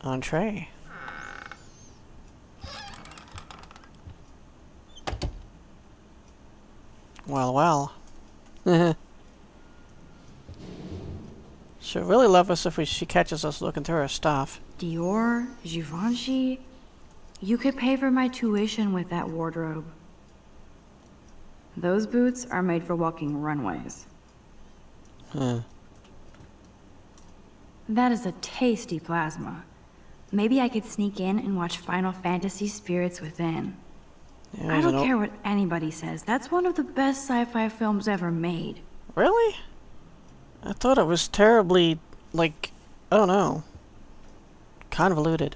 Entree. Well, well. She'll really love us if she catches us looking through her stuff. Dior, Givenchy. You could pay for my tuition with that wardrobe. Those boots are made for walking runways. That is a tasty plasma. Maybe I could sneak in and watch Final Fantasy Spirits Within. Yeah, I don't care what anybody says. That's one of the best sci-fi films ever made. Really? I thought it was terribly, like, I don't know, convoluted.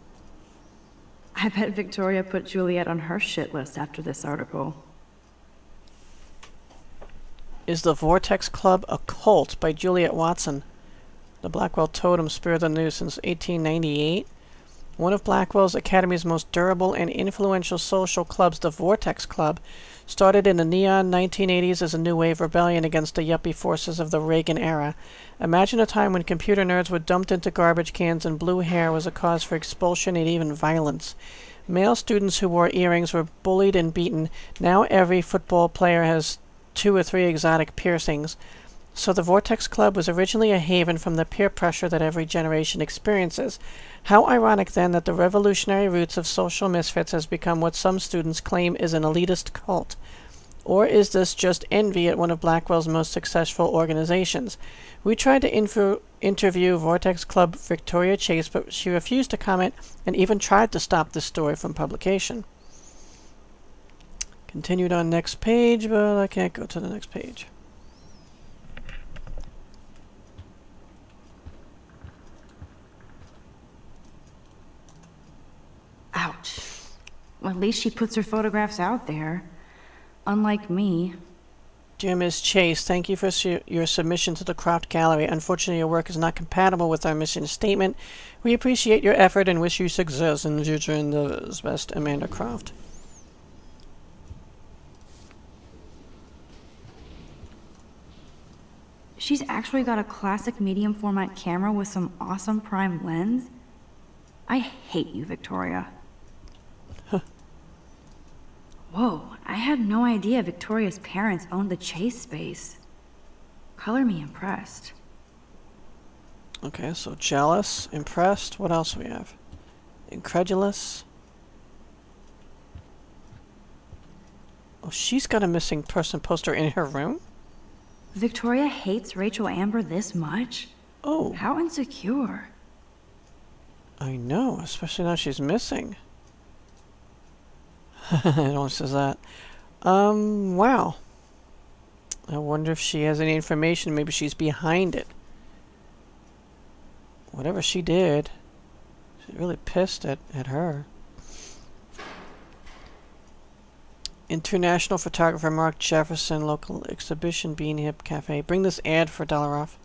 I bet Victoria put Juliet on her shit list after this article. Is the Vortex Club a cult by Juliet Watson? The Blackwell Totem spirit of the news since 1898. One of Blackwell's Academy's most durable and influential social clubs, the Vortex Club, started in the neon 1980s as a new wave rebellion against the yuppie forces of the Reagan era. Imagine a time when computer nerds were dumped into garbage cans and blue hair was a cause for expulsion and even violence. Male students who wore earrings were bullied and beaten. Now every football player has 2 or 3 exotic piercings. So the Vortex Club was originally a haven from the peer pressure that every generation experiences. How ironic then that the revolutionary roots of social misfits has become what some students claim is an elitist cult. Or is this just envy at one of Blackwell's most successful organizations? We tried to interview Vortex Club Victoria Chase, but she refused to comment and even tried to stop this story from publication. Continued on next page, but I can't go to the next page. Ouch. Well, at least she puts her photographs out there. Unlike me. Dear Ms. Chase, thank you for your submission to the Croft Gallery. Unfortunately, your work is not compatible with our mission statement. We appreciate your effort and wish you success in the future endeavors. Best, Amanda Croft. She's actually got a classic medium format camera with some awesome prime lens. I hate you, Victoria. Whoa, I had no idea Victoria's parents owned the Chase space. Color me impressed. Okay, so jealous, impressed. What else do we have? Incredulous. Oh, she's got a missing person poster in her room? Victoria hates Rachel Amber this much? Oh. How insecure. I know, especially now she's missing. It only says that. Wow. I wonder if she has any information. Maybe she's behind it. Whatever she did, she's really pissed at her. International photographer Mark Jefferson, local exhibition, Bean Hip Cafe. Bring this ad for $1 off.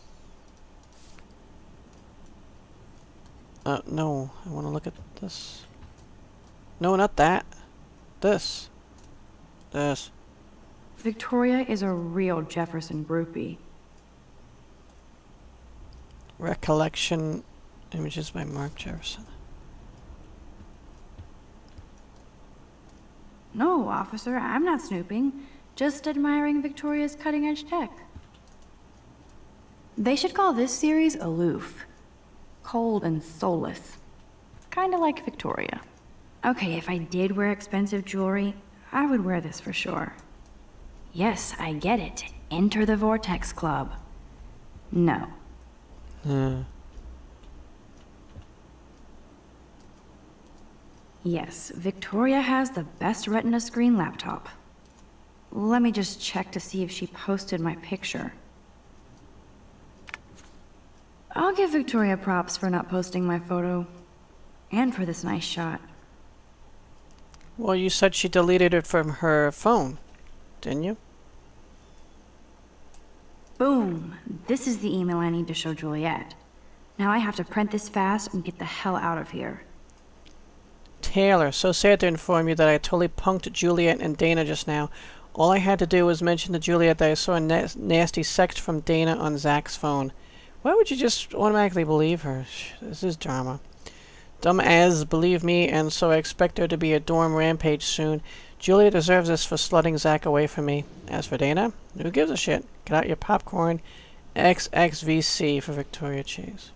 No, I want to look at this. No, not that. This. This. Victoria is a real Jefferson groupie. Recollection images by Mark Jefferson. No, officer, I'm not snooping. Just admiring Victoria's cutting-edge tech. They should call this series Aloof. Cold and soulless. Kinda like Victoria. Okay, if I did wear expensive jewelry, I would wear this for sure. Yes, I get it. Enter the Vortex Club. No. Yes, Victoria has the best Retina screen laptop. Let me just check to see if she posted my picture. I'll give Victoria props for not posting my photo. And for this nice shot. Well, you said she deleted it from her phone, didn't you? Boom! This is the email I need to show Juliet. Now I have to print this fast and get the hell out of here. Taylor, so sad to inform you that I totally punked Juliet and Dana just now. All I had to do was mention to Juliet that I saw a nasty sext from Dana on Zach's phone. Why would you just automatically believe her? This is drama. Dumb as, believe me, and so I expect there to be a dorm rampage soon. Julia deserves this for slutting Zach away from me. As for Dana, who gives a shit? Get out your popcorn. XXVC for Victoria Chase.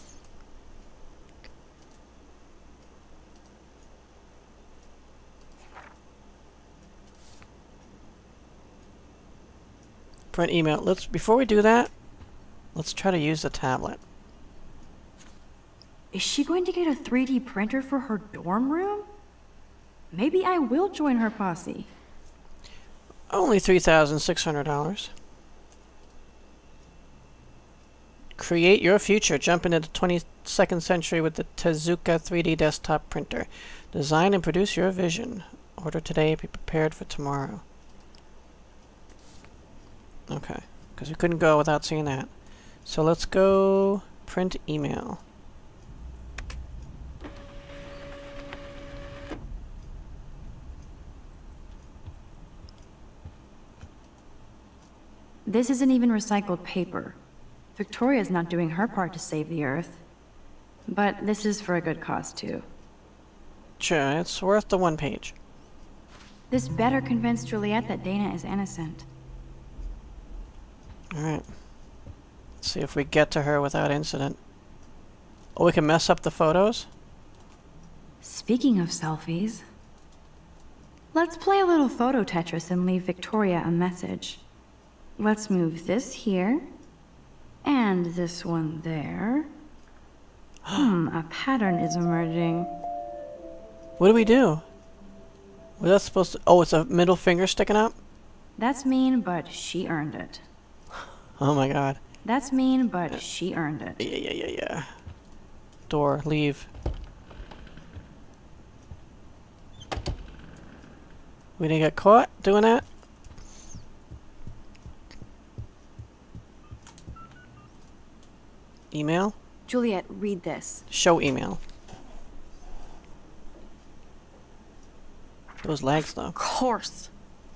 Print email. Before we do that, let's try to use the tablet. Is she going to get a 3D printer for her dorm room? Maybe I will join her posse. Only $3,600. Create your future. Jump into the 22nd century with the Tezuka 3D desktop printer. Design and produce your vision. Order today. Be prepared for tomorrow. Okay, because we couldn't go without seeing that. So let's go print email. This isn't even recycled paper. Victoria's not doing her part to save the Earth. But this is for a good cause, too. Sure, it's worth the one page. This better convince Juliet that Dana is innocent. Alright. Let's see if we get to her without incident. Oh, we can mess up the photos? Speaking of selfies, let's play a little photo Tetris and leave Victoria a message. Let's move this here, and this one there. A pattern is emerging. What do we do? Was that supposed to... Oh, it's a middle finger sticking up? That's mean, but she earned it. Oh my god. That's mean, but she earned it. Yeah. Door, leave. We didn't get caught doing that? Email? Juliet, read this. Show email. Those legs, though. Of course.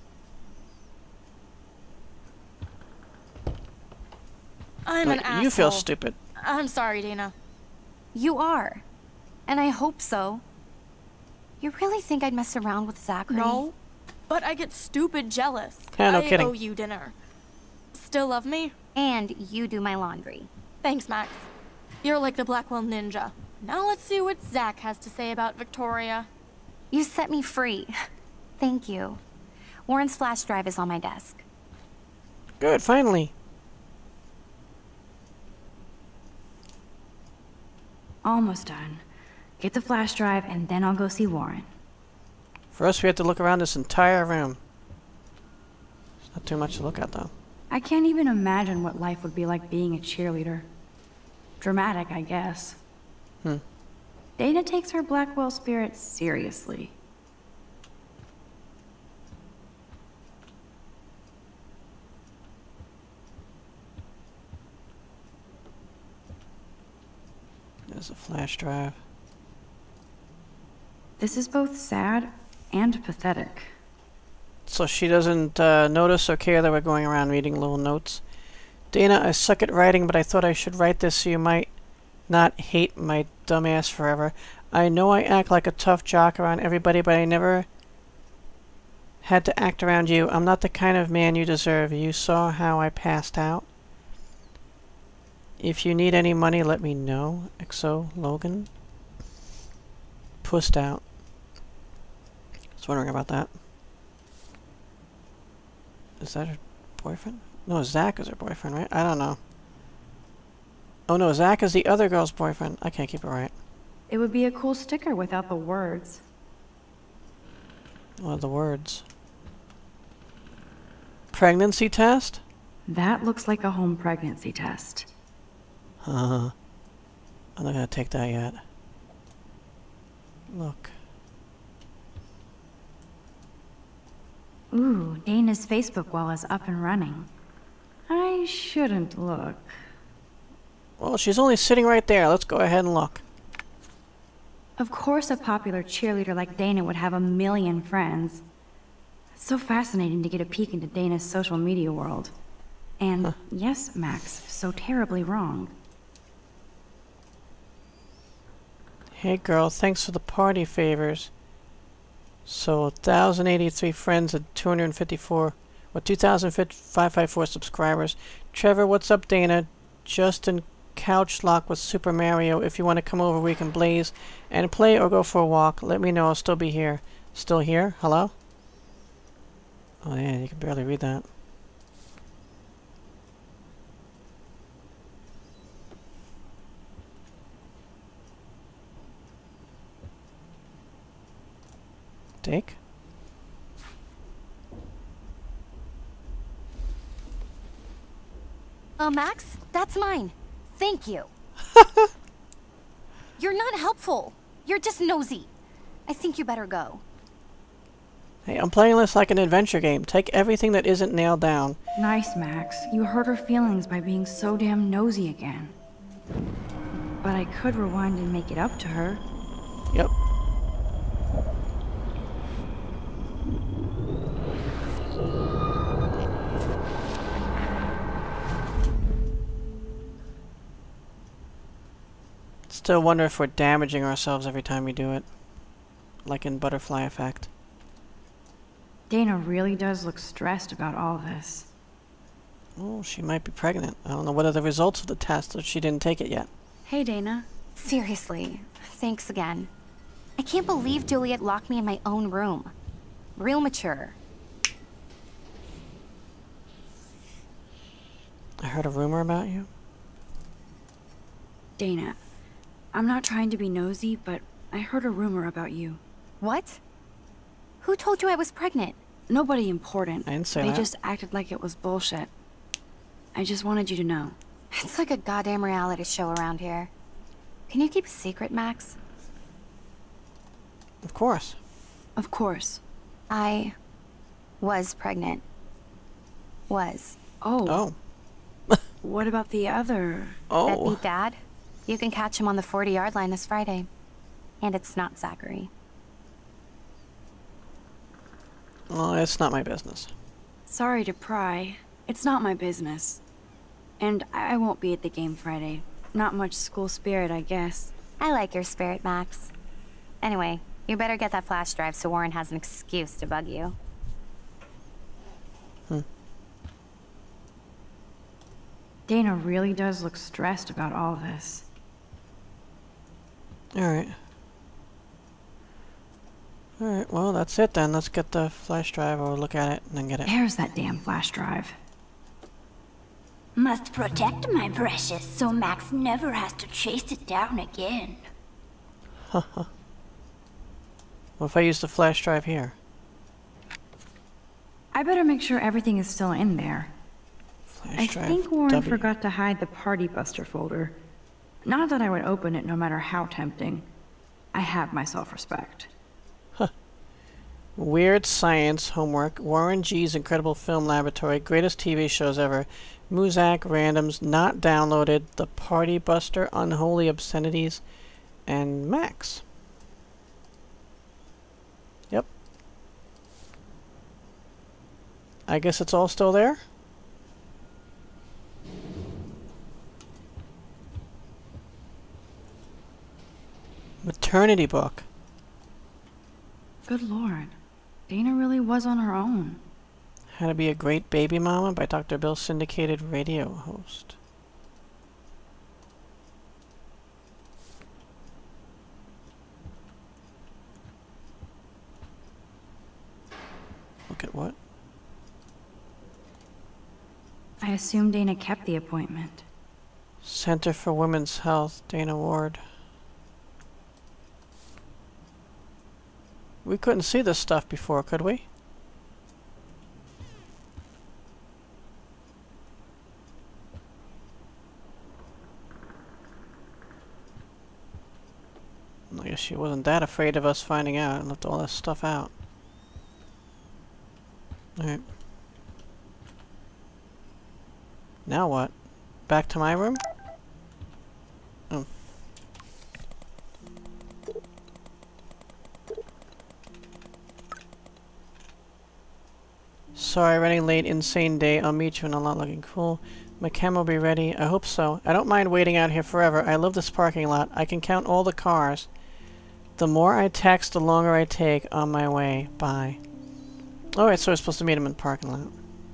I'm an asshole. You feel stupid. I'm sorry, Dana. You are. And I hope so. You really think I'd mess around with Zachary? No, but I get stupid jealous. Yeah, no I kidding. owe you dinner. Still love me? And you do my laundry. Thanks, Max. You're like the Blackwell Ninja. Now let's see what Zach has to say about Victoria. You set me free. Thank you. Warren's flash drive is on my desk. Good, finally. Almost done. Get the flash drive, and then I'll go see Warren. First, we have to look around this entire room. It's not too much to look at, though. I can't even imagine what life would be like being a cheerleader. Dramatic, I guess. Dana takes her Blackwell spirit seriously. There's a flash drive. This is both sad and pathetic. So she doesn't notice or care that we're going around reading little notes. Dana, I suck at writing, but I thought I should write this so you might not hate my dumbass forever. I know I act like a tough jock around everybody, but I never had to act around you. I'm not the kind of man you deserve. You saw how I passed out. If you need any money, let me know. XO Logan. Pussed out. I was wondering about that. Is that her boyfriend? No, Zach is her boyfriend, right? I don't know. Oh no, Zach is the other girl's boyfriend. I can't keep it right. It would be a cool sticker without the words. What are the words? Pregnancy test? That looks like a home pregnancy test. I'm not gonna take that yet. Look. Ooh, Dana's Facebook wall is up and running. I shouldn't look. Well, she's only sitting right there. Let's go ahead and look. Of course a popular cheerleader like Dana would have a million friends. It's so fascinating to get a peek into Dana's social media world. And yes, Max, so terribly wrong. Hey girl, thanks for the party favors. So 1,083 friends and 254, well, 2,554 subscribers. Trevor, what's up, Dana? Justin, couch lock with Super Mario. If you want to come over, we can blaze and play or go for a walk. Let me know. I'll still be here. Still here? Hello? Oh yeah, you can barely read that. Take. Max, that's mine. Thank you. You're not helpful. You're just nosy. I think you better go. Hey, I'm playing this like an adventure game. Take everything that isn't nailed down. Nice, Max. You hurt her feelings by being so damn nosy again. But I could rewind and make it up to her. Yep. Still wonder if we're damaging ourselves every time we do it. Like in Butterfly Effect. Dana really does look stressed about all this. Oh, she might be pregnant. I don't know what are the results of the test if she didn't take it yet. Hey, Dana. Seriously, thanks again. I can't believe Juliet locked me in my own room. Real mature. I heard a rumor about you. Dana, I'm not trying to be nosy, but I heard a rumor about you. What? Who told you I was pregnant? Nobody important. I didn't say They that. just acted like it was bullshit. I just wanted you to know. It's like a goddamn reality show around here. Can you keep a secret, Max? Of course. Of course. I was pregnant. Was. Oh. Oh. What about the other? Oh. That beat Dad? You can catch him on the 40-yard line this Friday. And it's not Zachary. Well, it's not my business. Sorry to pry. It's not my business. And I won't be at the game Friday. Not much school spirit, I guess. I like your spirit, Max. Anyway, you better get that flash drive so Warren has an excuse to bug you. Dana really does look stressed about all this. Alright. Alright, well, that's it then. Let's get the flash drive or look at it and then get it. There's that damn flash drive. Must protect my precious so Max never has to chase it down again. Haha. What if I use the flash drive here? I better make sure everything is still in there. Flash I drive think Warren W. forgot to hide the Party Buster folder. Not that I would open it no matter how tempting. I have my self-respect. Weird Science Homework, Warren G's Incredible Film Laboratory, Greatest TV Shows Ever, Muzak Randoms, Not Downloaded, The Party Buster, Unholy Obscenities, and Max. Yep. I guess it's all still there? Maternity book. Good lord. Dana really was on her own. How to Be a Great Baby Mama by Dr. Bill, syndicated radio host. Look at what? I assume Dana kept the appointment. Center for Women's Health, Dana Ward. We couldn't see this stuff before, could we? I guess she wasn't that afraid of us finding out and left all this stuff out. Alright. Now what? Back to my room? Oh. Sorry, running late, insane day. I'll meet you in a lot, looking cool. My cam will be ready. I hope so. I don't mind waiting out here forever. I love this parking lot. I can count all the cars. The more I text, the longer I take on my way. Bye. Alright, so we're supposed to meet him in the parking lot.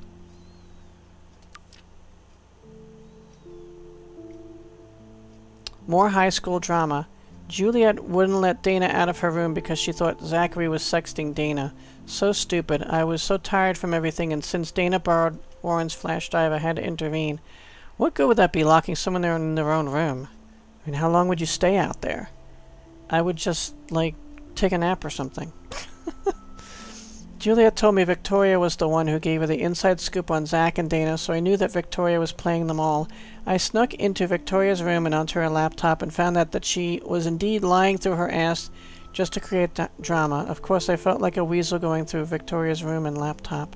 More high school drama. Juliet wouldn't let Dana out of her room because she thought Zachary was sexting Dana. So stupid. I was so tired from everything, and since Dana borrowed Warren's flash drive, I had to intervene. What good would that be, locking someone there in their own room? I mean, how long would you stay out there? I would just, like, take a nap or something. Juliet told me Victoria was the one who gave her the inside scoop on Zach and Dana, so I knew that Victoria was playing them all. I snuck into Victoria's room and onto her laptop and found out that she was indeed lying through her ass just to create drama. Of course, I felt like a weasel going through Victoria's room and laptop.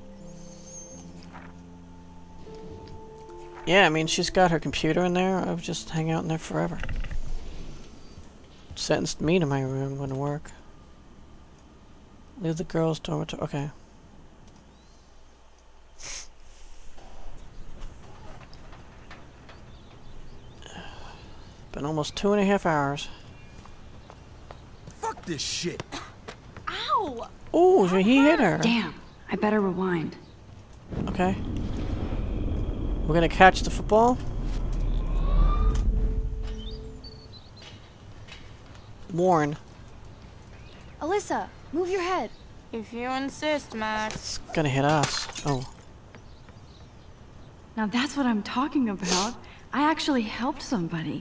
Yeah, I mean, she's got her computer in there. I would just hang out in there forever. Sentenced me to my room wouldn't work. Leave the girls' dormitory. Okay. Been almost 2.5 hours. Fuck this shit. Ow! Oh, he hit her. Damn, I better rewind. Okay. We're gonna catch the football. Warren. Alyssa, move your head. If you insist, Max. It's gonna hit us. Oh. Now that's what I'm talking about. I actually helped somebody.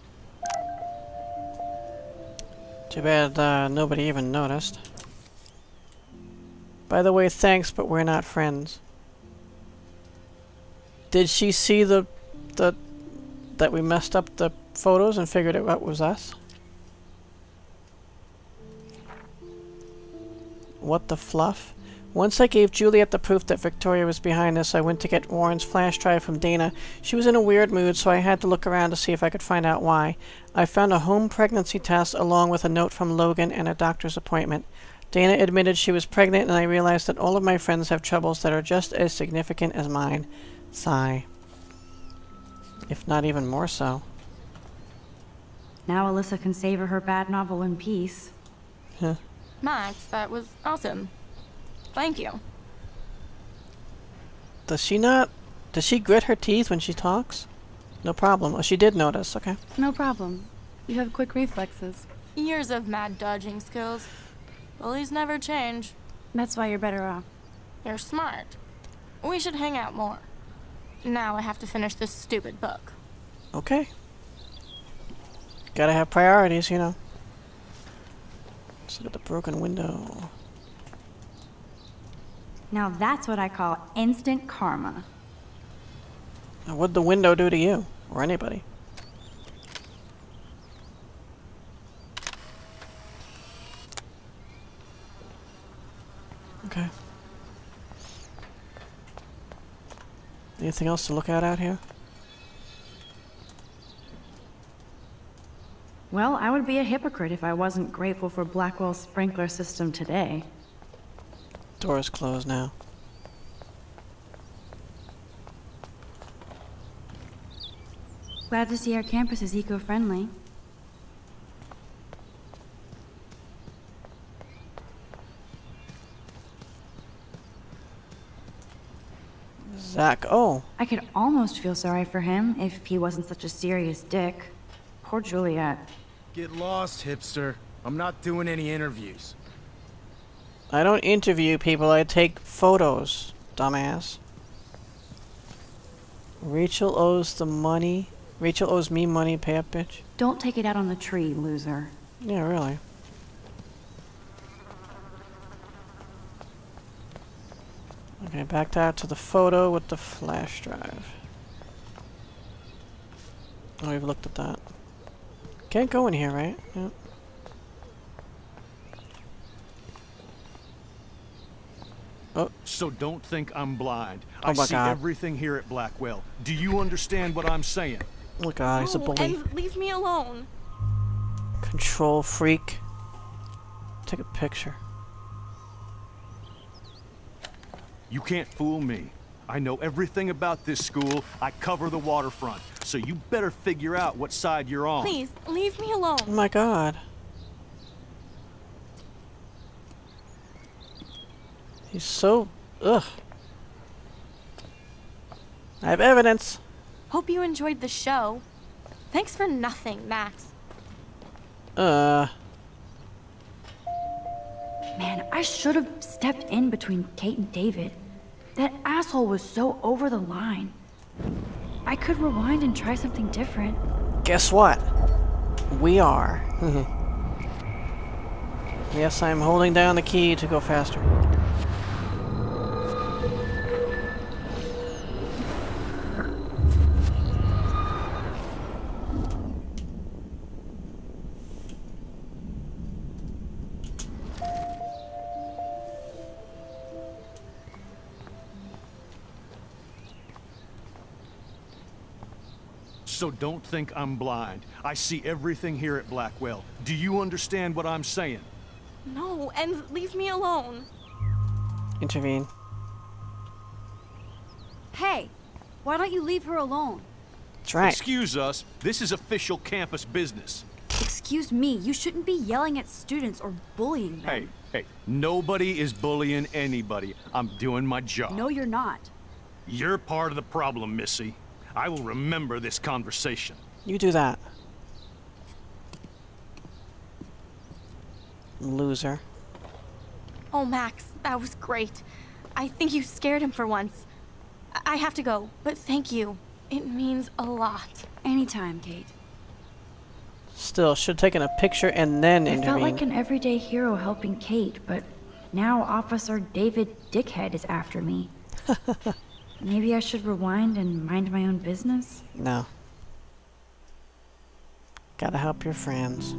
Too bad nobody even noticed. By the way, thanks, but we're not friends. Did she see that we messed up the photos and figured it was us? What the fluff? Once I gave Juliet the proof that Victoria was behind this, I went to get Warren's flash drive from Dana. She was in a weird mood, so I had to look around to see if I could find out why. I found a home pregnancy test along with a note from Logan and a doctor's appointment. Dana admitted she was pregnant, and I realized that all of my friends have troubles that are just as significant as mine. Sigh. If not even more so. Now Alyssa can savor her bad novel in peace. Huh. Max, that was awesome. Thank you. Does she grit her teeth when she talks? No problem. Oh, she did notice. Okay. No problem. You have quick reflexes. Years of mad dodging skills. Bullies never change. That's why you're better off. You're smart. We should hang out more. Now I have to finish this stupid book. Okay. Gotta have priorities, you know. Let's look at the broken window. Now that's what I call instant karma. Now, what'd the window do to you? Or anybody? Okay. Anything else to look at out here? Well, I would be a hypocrite if I wasn't grateful for Blackwell's sprinkler system today. Door's closed now. Glad to see our campus is eco-friendly. Zach, oh. I could almost feel sorry for him if he wasn't such a serious dick. Poor Juliet. Get lost, hipster. I'm not doing any interviews. I don't interview people, I take photos, dumbass. Rachel owes the money. Rachel owes me money, pay up, bitch. Don't take it out on the tree, loser. Yeah, really. Okay, backed out to the photo with the flash drive. Oh, we've looked at that. Can't go in here, right? Yep. Oh. So don't think I'm blind. Oh I my see God. everything here at Blackwell. Do you understand what I'm saying? Oh god, he's a bully. And leave me alone. Control freak. Take a picture. You can't fool me. I know everything about this school. I cover the waterfront. So you better figure out what side you're on. Please, leave me alone. Oh my god. He's so... ugh. I have evidence. Hope you enjoyed the show. Thanks for nothing, Max. Man, I should have stepped in between Kate and David. That asshole was so over the line. I could rewind and try something different. Guess what? We are. Yes, I'm holding down the key to go faster. So don't think I'm blind. I see everything here at Blackwell. Do you understand what I'm saying? No, and leave me alone. Intervene. Hey, why don't you leave her alone? That's right. Excuse us. This is official campus business. Excuse me, you shouldn't be yelling at students or bullying them. Hey, nobody is bullying anybody. I'm doing my job. No, you're not. You're part of the problem, Missy. I will remember this conversation. You do that. Loser. Oh, Max, that was great. I think you scared him for once. I have to go, but thank you. It means a lot. Anytime, Kate. Still, should have taken a picture and then I intervened. felt like an everyday hero helping Kate, but now Officer David Dickhead is after me. Maybe I should rewind and mind my own business? No. Gotta help your friends.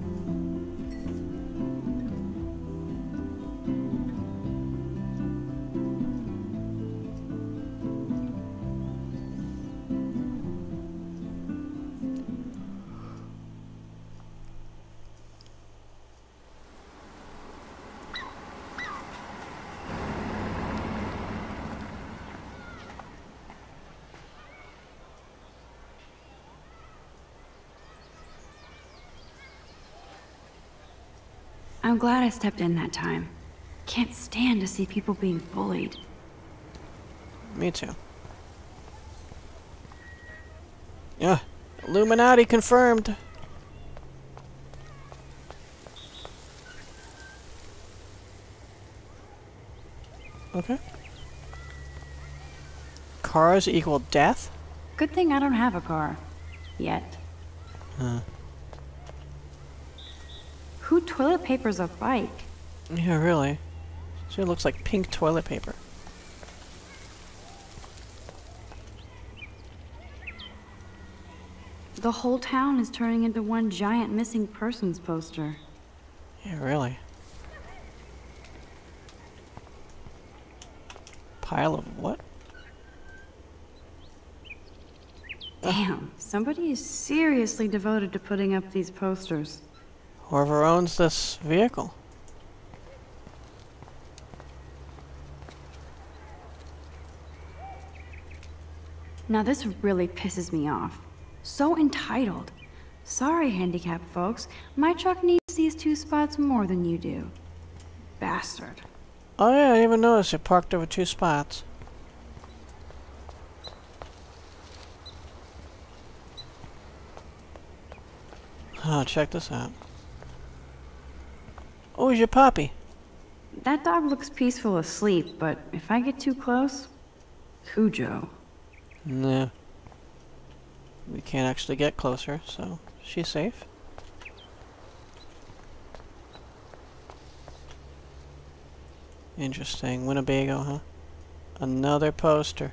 I'm glad I stepped in that time. Can't stand to see people being bullied. Me too. Yeah. Illuminati confirmed. Okay. Cars equal death? Good thing I don't have a car. Yet. Huh. Who toilet papers a bike? Yeah, really. So it looks like pink toilet paper. The whole town is turning into one giant missing persons poster. Yeah, really. Pile of what? Damn, somebody is seriously devoted to putting up these posters. Whoever owns this vehicle. Now this really pisses me off. So entitled. Sorry, handicapped folks. My truck needs these 2 spots more than you do. Bastard. Oh yeah, I didn't even notice it parked over 2 spots. Oh, check this out. Oh, it's your puppy. That dog looks peaceful asleep, but if I get too close, Cujo. No. We can't actually get closer, so she's safe. Interesting. Winnebago, huh? Another poster.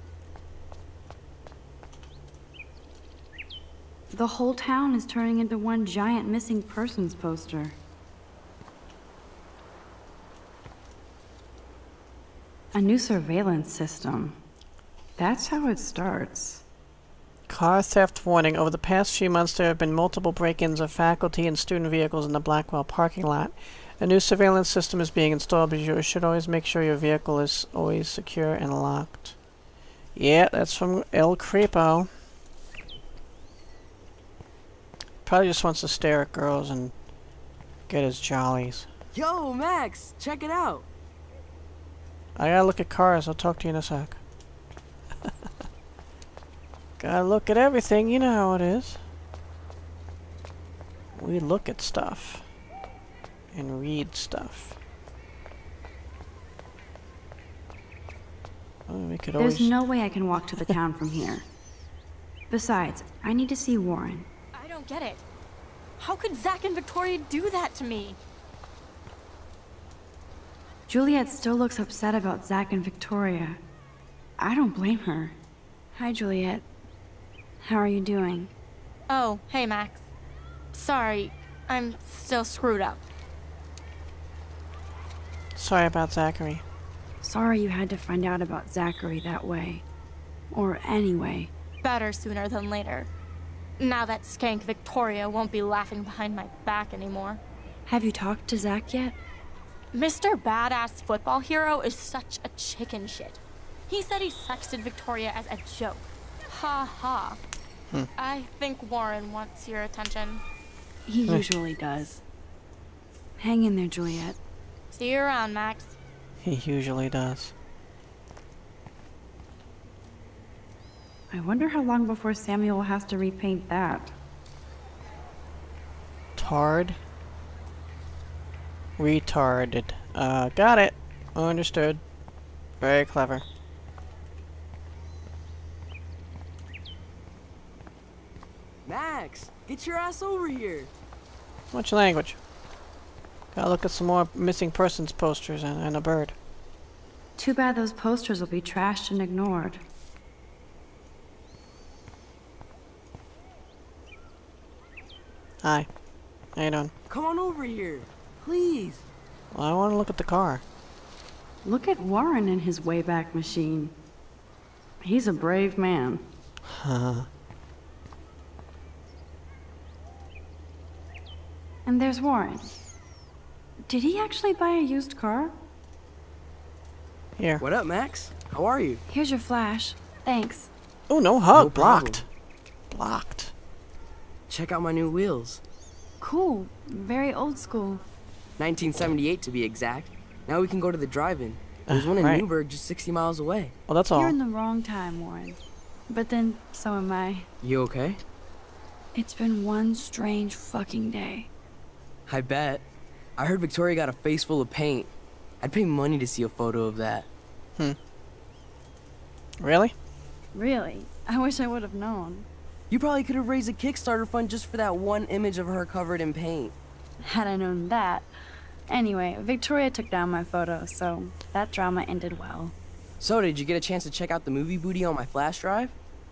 The whole town is turning into one giant missing persons poster. A new surveillance system. That's how it starts. Car theft warning. Over the past few months, there have been multiple break-ins of faculty and student vehicles in the Blackwell parking lot. A new surveillance system is being installed, but you should always make sure your vehicle is always secure and locked. Yeah, that's from El Creepo. Probably just wants to stare at girls and get his jollies. Yo, Max, check it out. I gotta look at cars. I'll talk to you in a sec. Gotta look at everything. You know how it is. We look at stuff. And read stuff. Oh, we could always... There's no way I can walk to the town from here. Besides, I need to see Warren. I don't get it. How could Zach and Victoria do that to me? Juliet still looks upset about Zach and Victoria. I don't blame her. Hi, Juliet. How are you doing? Oh, hey, Max. Sorry, I'm still screwed up. Sorry about Zachary. Sorry you had to find out about Zachary that way. Or anyway. Better sooner than later. Now that skank Victoria won't be laughing behind my back anymore. Have you talked to Zach yet? Mr. Badass Football Hero is such a chicken shit. He said he sexted Victoria as a joke. Ha ha. I think Warren wants your attention. He usually does. Hang in there, Juliet. See you around, Max. He usually does. I wonder how long before Samuel has to repaint that. Tard. Retarded. Got it. Understood. Very clever. Max, get your ass over here. What's your language? Gotta look at some more missing persons posters and a bird. Too bad those posters will be trashed and ignored. Hi. How you doing? Come on over here, please. Well, I want to look at the car. Look at Warren and his Wayback Machine. He's a brave man. Huh. And there's Warren. Did he actually buy a used car? Here. What up, Max? How are you? Here's your flash. Thanks. Oh, no hug. No Blocked. Blocked. Check out my new wheels. Cool. Very old school. 1978 to be exact. Now we can go to the drive-in. There's one in Right. Newburgh just 60 miles away. Well, that's all. You're in the wrong time, Warren. But then, so am I. You okay? It's been one strange fucking day. I bet. I heard Victoria got a face full of paint. I'd pay money to see a photo of that. Really? Really? I wish I would have known. You probably could have raised a Kickstarter fund just for that one image of her covered in paint. Had I known that. Anyway, Victoria took down my photo, so that drama ended well. So, did you get a chance to check out the movie booty on my flash drive?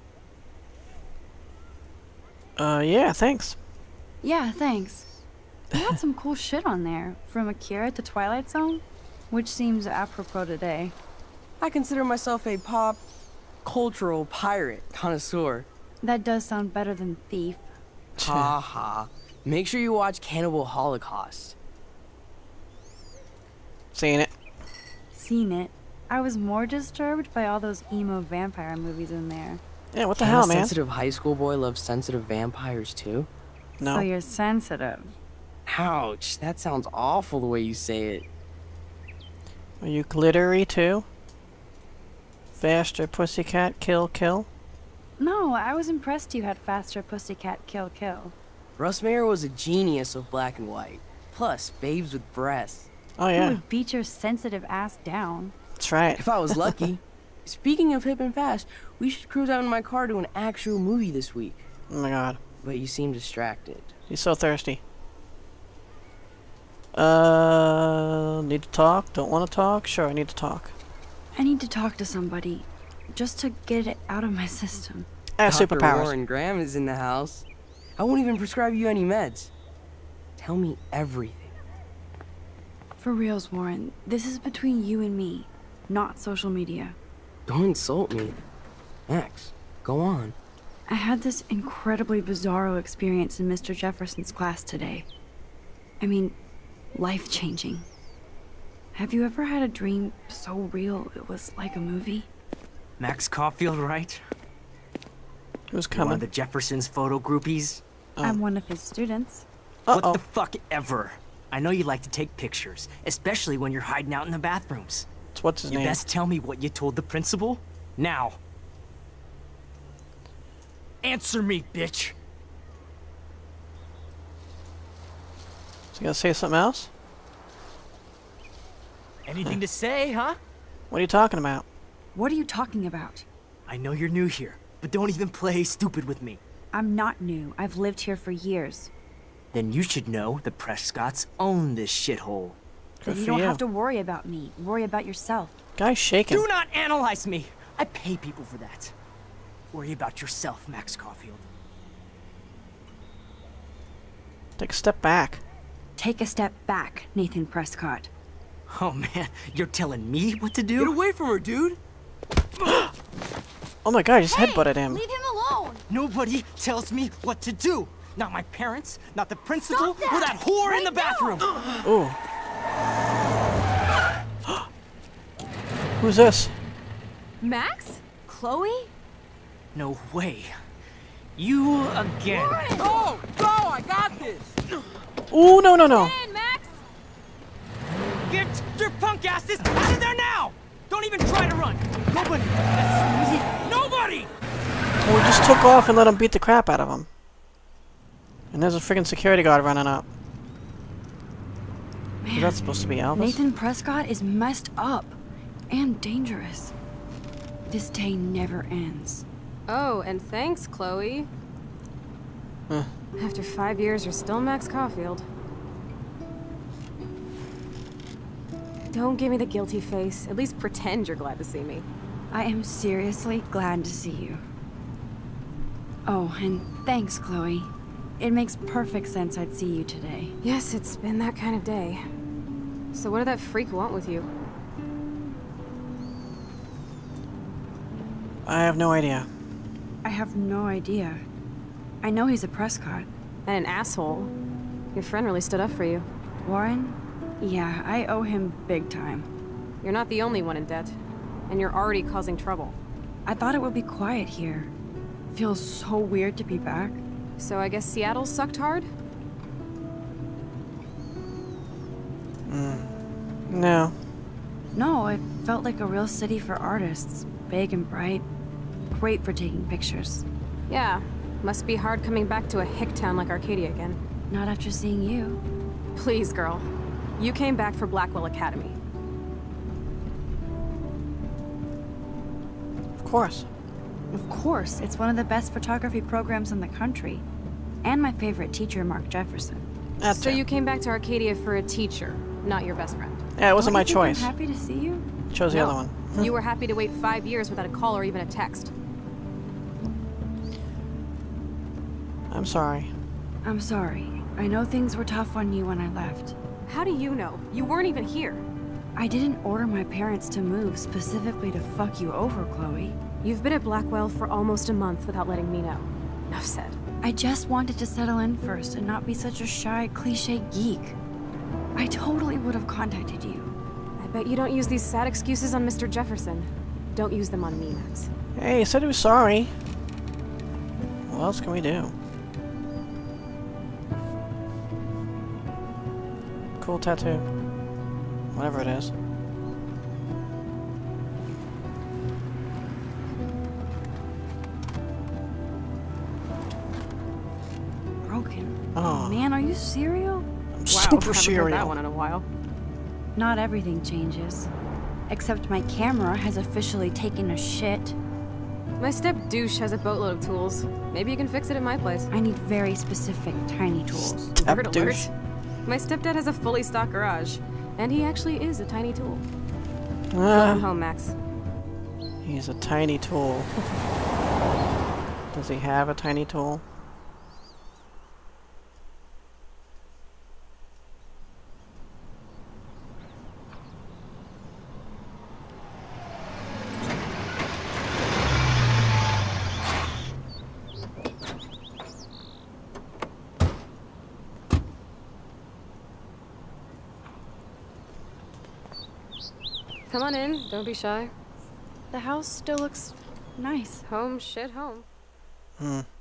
Yeah, thanks. Yeah, thanks. You had some cool shit on there, from Akira to Twilight Zone, which seems apropos today. I consider myself a pop cultural pirate connoisseur. That does sound better than thief. Ha ha. Make sure you watch Cannibal Holocaust. Seen it. Seen it. I was more disturbed by all those emo vampire movies in there. Yeah, what the Can hell, a man? sensitive high school boy love sensitive vampires too? No. So you're sensitive. Ouch, that sounds awful the way you say it. Are you glittery too? Faster pussycat kill kill? No, I was impressed you had faster pussycat kill kill. Russ Meyer was a genius of black and white. Plus, babes with breasts. Oh Who yeah, would beat your sensitive ass down? that's right. If I was lucky. Speaking of hip and fast, we should cruise out in my car to an actual movie this week. Oh my god, But you seem distracted. he's so thirsty. Need to talk? Don't want to talk? Sure, I need to talk. I need to talk to somebody. Just to get it out of my system. Dr. Superpowers. Warren Graham is in the house. I won't even prescribe you any meds. Tell me everything. For reals, Warren. This is between you and me, not social media. Don't insult me. Max, go on. I had this incredibly bizarro experience in Mr. Jefferson's class today. I mean, life-changing. Have you ever had a dream so real it was like a movie? Max Caulfield, right? Who's You're one coming? of the Jefferson's photo groupies? I'm one of his students. What the fuck ever? I know you like to take pictures, especially when you're hiding out in the bathrooms. It's what's his You name? best tell me what you told the principal. Now. Answer me, bitch. Is he gonna say something else? Anything to say, huh? What are you talking about? What are you talking about? I know you're new here, but don't even play stupid with me. I'm not new. I've lived here for years. Then you should know the Prescotts own this shithole. Good Then you for don't you. have to worry about me. Worry about yourself. Guy's shaking. Do not analyze me! I pay people for that. Worry about yourself, Max Caulfield. Take a step back. Take a step back, Nathan Prescott. Oh man, you're telling me what to do? Get away from her, dude! Oh my god, I just headbutted him. Leave him alone! Nobody tells me what to do. Not my parents, not the principal, or that whore in the bathroom. Ooh. Who's this? Max? Chloe? No way. You again. Go! Go! I got this! Ooh, no, no, no. In, Max! Get your punk asses out of there now! Don't even try to run. Nobody. Nobody! Well, we just took off and let him beat the crap out of him. And there's a freaking security guard running up. Is that supposed to be Elvis? Nathan Prescott is messed up. And dangerous. This day never ends. Oh, and thanks, Chloe. Huh. After 5 years, you're still Max Caulfield. Don't give me the guilty face. At least pretend you're glad to see me. I am seriously glad to see you. Oh, and thanks, Chloe. It makes perfect sense I'd see you today. Yes, it's been that kind of day. So what did that freak want with you? I have no idea. I have no idea. I know he's a Prescott. And an asshole. Your friend really stood up for you. Warren? Yeah, I owe him big time. You're not the only one in debt. And you're already causing trouble. I thought it would be quiet here. Feels so weird to be back. So I guess Seattle sucked hard? No. No, it felt like a real city for artists. Big and bright. Great for taking pictures. Yeah. Must be hard coming back to a hick town like Arcadia again. Not after seeing you. Please, girl. You came back for Blackwell Academy. Of course. Of course, it's one of the best photography programs in the country. And my favorite teacher, Mark Jefferson. That's So it. you came back to Arcadia for a teacher, not your best friend. Yeah, it wasn't my Don't you think choice. I'm happy to see you. Chose the No. other one. You were happy to wait 5 years without a call or even a text. I'm sorry. I'm sorry. I know things were tough on you when I left. How do you know? You weren't even here. I didn't order my parents to move specifically to fuck you over, Chloe. You've been at Blackwell for almost a month without letting me know. Enough said. I just wanted to settle in first and not be such a shy, cliche geek. I totally would have contacted you. I bet you don't use these sad excuses on Mr. Jefferson. Don't use them on me, Max. Hey, he said he was sorry. What else can we do? Cool tattoo. Whatever it is. Broken. Oh. Man, are you serial? I'm Wow, super haven't heard serial. that one in a while. Not everything changes. Except my camera has officially taken a shit. My step douche has a boatload of tools. Maybe you can fix it at my place. I need very specific, tiny tools. Nerd alert. douche. My stepdad has a fully stocked garage, and he actually is a tiny tool. Welcome home, Max. He's a tiny tool. Does he have a tiny tool? Come on in, don't be shy. The house still looks nice. Home, shit, home. Hmm.